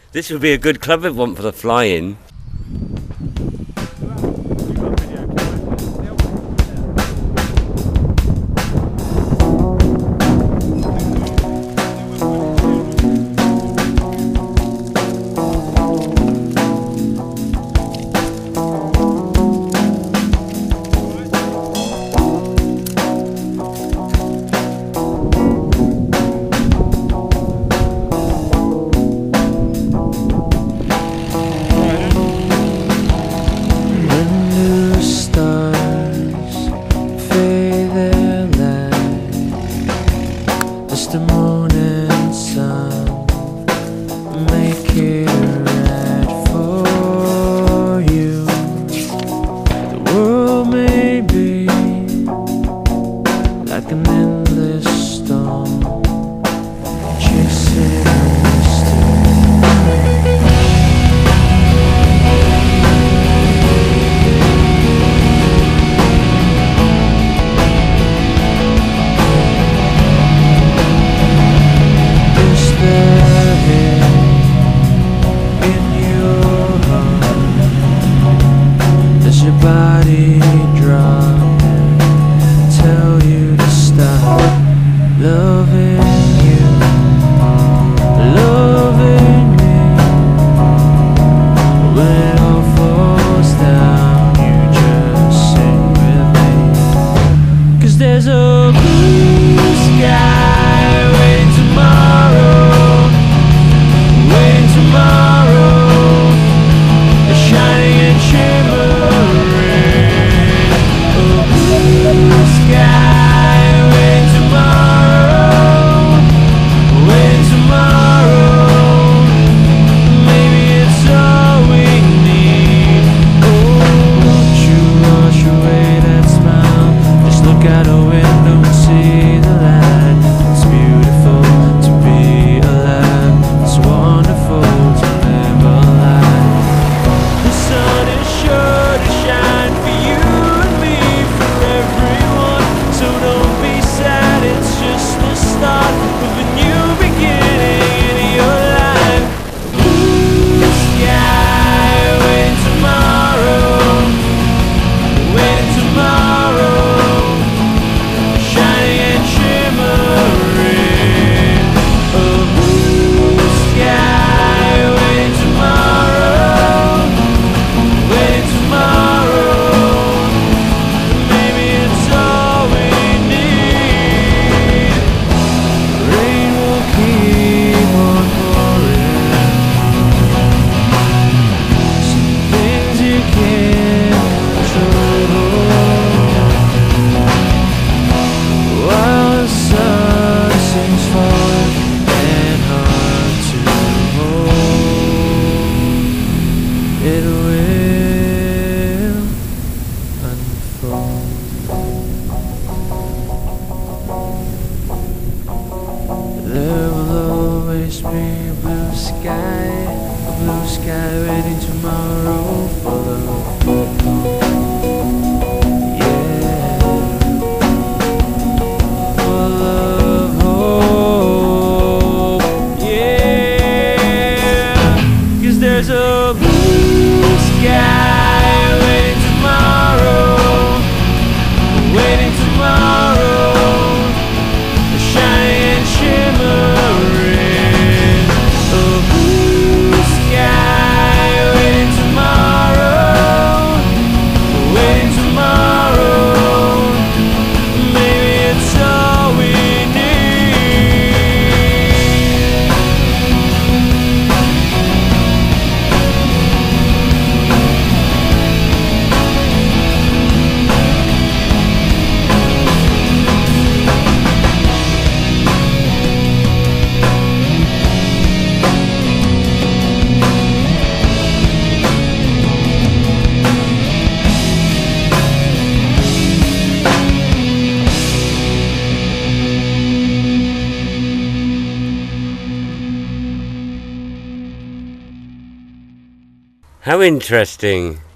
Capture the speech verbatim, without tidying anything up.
This would be a good club event for the fly-in. The moon and sun make it right for you. The world may be like an endless storm, chasing body drop and tell you to stop loving you, loving me. When it all falls down, you just sing with me. 'Cause there's a blue sky waiting tomorrow, waiting tomorrow, shining and shimmering. It will unfold. There will always be a blue sky, a blue sky waiting tomorrow for love. Yeah, for love, hope. Yeah, 'cause there's a blue sky waiting tomorrow, waiting tomorrow, shining and shimmering. A blue sky waiting tomorrow, waiting tomorrow. Maybe it's all we How interesting.